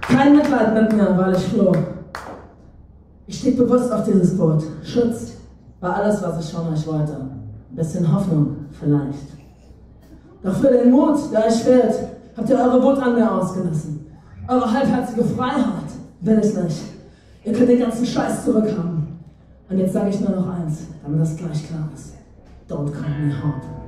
Kein Mitleid mit mir, weil ich floh. Ich stieg bewusst auf dieses Boot. Schutz war alles, was ich von euch wollte. Ein bisschen Hoffnung, vielleicht. Doch für den Mut, der euch fehlt, habt ihr eure Wut an mir ausgelassen. Eure halbherzige Freiheit will ich nicht. Ihr könnt den ganzen Scheiß zurückhaben. Und jetzt sage ich nur noch eins, damit das gleich klar ist. Don't call me hard.